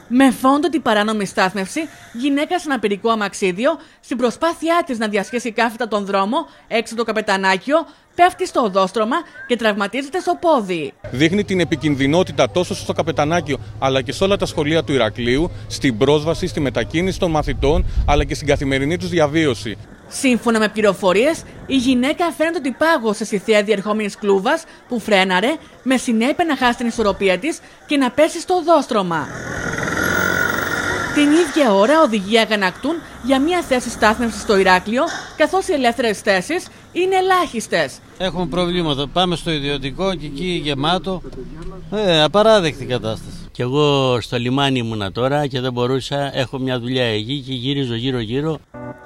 Με φόντο την παράνομη στάθμευση, γυναίκα σε ένα πυρικό αμαξίδιο, στην προσπάθειά της να διασχίσει κάθετα τον δρόμο έξω από το καπετανάκιο, πέφτει στο οδόστρωμα και τραυματίζεται στο πόδι. Δείχνει την επικινδυνότητα τόσο στο καπετανάκιο αλλά και σε όλα τα σχολεία του Ηρακλείου, στην πρόσβαση, στη μετακίνηση των μαθητών αλλά και στην καθημερινή τους διαβίωση. Σύμφωνα με πληροφορίες, η γυναίκα φαίνεται ότι πάγωσε στη θέα διερχόμενης κλούβας που φρέναρε, με συνέπεια να χάσει την ισορροπία της και να πέσει στο οδόστρωμα. Την ίδια ώρα, οδηγοί αγανακτούν για μια θέση στάθμευσης στο Ηράκλειο, καθώς οι ελεύθερες θέσεις είναι ελάχιστες. Έχουμε προβλήματα. Πάμε στο ιδιωτικό και εκεί γεμάτο. Απαράδεκτη κατάσταση. Κι εγώ στο λιμάνι ήμουνα τώρα και δεν μπορούσα. Έχω μια δουλειά εκεί και γύριζω γύρω-γύρω.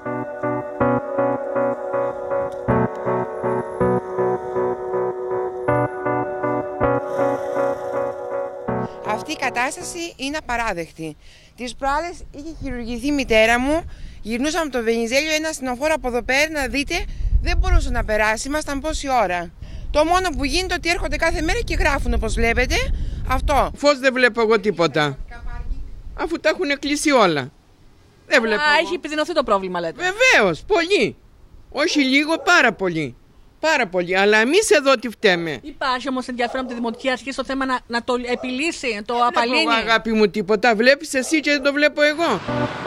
Αυτή η κατάσταση είναι απαράδεκτη. Τις προάλλες είχε χειρουργηθεί η μητέρα μου, γυρνούσαμε από το Βενιζέλιο, ένα ασθενοφόρο από εδώ πέρα, να δείτε, δεν μπορούσε να περάσει, ήμασταν πόση ώρα. Το μόνο που γίνεται ότι έρχονται κάθε μέρα και γράφουν, όπως βλέπετε, αυτό. Φως δεν βλέπω εγώ τίποτα, αφού τα έχουν κλείσει όλα. Δεν βλέπω. Έχει επιδεινωθεί το πρόβλημα, λέτε. Βεβαίως, πολύ. Όχι λίγο, πάρα πολύ. Πάρα πολύ, αλλά εμείς εδώ τι φταίμε. Υπάρχει όμως ενδιαφέρον από τη Δημοτική Αρχή στο θέμα να το επιλύσει, να το απαλύνει. Δεν βλέπω, αγάπη μου, τίποτα. Βλέπεις εσύ και δεν το βλέπω εγώ.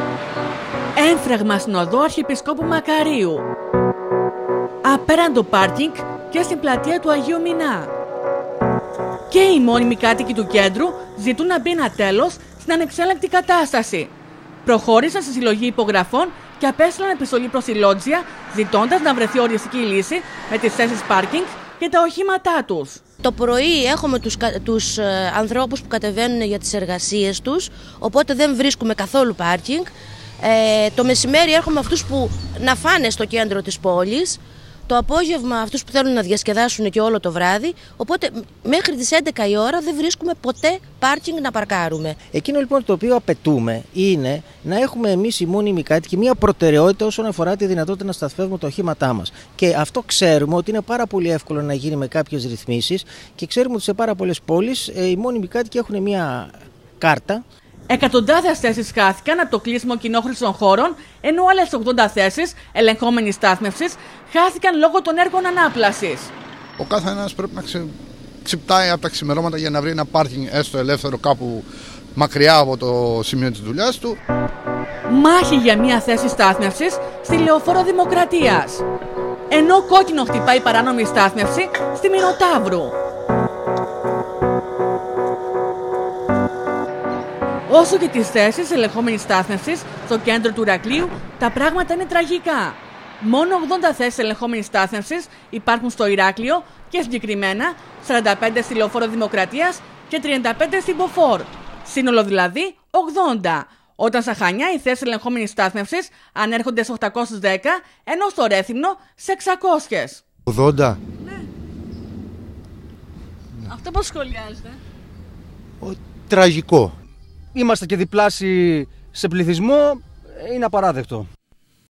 Έμφραγμα στην οδό Αρχιεπισκόπου Μακαρίου. Απέραν το πάρκινγκ και στην πλατεία του Αγίου Μινά. Και οι μόνιμοι κάτοικοι του κέντρου ζητούν να μπει ένα τέλος στην ανεξέλεγκτη κατάσταση. Προχώρησαν στη συλλογή υπογραφών και απέστειλαν επιστολή προς τη Λότζια, ζητώντας να βρεθεί οριστική λύση με τις θέσεις πάρκινγκ και τα οχήματά τους. Το πρωί έχουμε τους ανθρώπους που κατεβαίνουν για τις εργασίες τους, οπότε δεν βρίσκουμε καθόλου πάρκινγκ. Το μεσημέρι έρχομαι αυτούς που να φάνε στο κέντρο της πόλης. Το απόγευμα αυτούς που θέλουν να διασκεδάσουν και όλο το βράδυ, οπότε μέχρι τις 11 η ώρα δεν βρίσκουμε ποτέ πάρκινγκ να παρκάρουμε. Εκείνο λοιπόν το οποίο απαιτούμε είναι να έχουμε εμείς οι μόνιμοι κάτοικοι μια προτεραιότητα όσον αφορά τη δυνατότητα να σταθμεύουμε τα οχήματά μας. Και αυτό ξέρουμε ότι είναι πάρα πολύ εύκολο να γίνει με κάποιες ρυθμίσεις και ξέρουμε ότι σε πάρα πολλές πόλεις οι μόνιμοι κάτοικοι έχουν μια κάρτα. Εκατοντάδες θέσεις χάθηκαν από το κλείσιμο κοινόχρηστων χώρων, ενώ άλλες 80 θέσεις ελεγχόμενης στάθμευσης χάθηκαν λόγω των έργων ανάπλασης. Ο κάθε ένας πρέπει να ξυπτάει από τα ξημερώματα για να βρει ένα πάρκινγκ έστω ελεύθερο κάπου μακριά από το σημείο της δουλειάς του. Μάχη για μια θέση στάθμευσης στη Λεωφόρο Δημοκρατίας. Ενώ κόκκινο χτυπάει παράνομη στάθμευση στη Μηνοτάβρου. Όσο και τις θέσεις ελεγχόμενης στάθμευσης στο κέντρο του Ηρακλείου, τα πράγματα είναι τραγικά. Μόνο 80 θέσεις ελεγχόμενης στάθμευσης υπάρχουν στο Ηράκλειο και συγκεκριμένα 45 στη Λεωφόρο Δημοκρατίας και 35 στην Μποφόρ. Σύνολο δηλαδή 80. Όταν στα Χανιά οι θέσεις ελεγχόμενης στάθμευσης ανέρχονται σε 810, ενώ στο Ρέθυμνο σε 600. 80. Ναι. Αυτό πώς σχολιάζετε? Τραγικό. Είμαστε και διπλάσιοι σε πληθυσμό, είναι απαράδεκτο.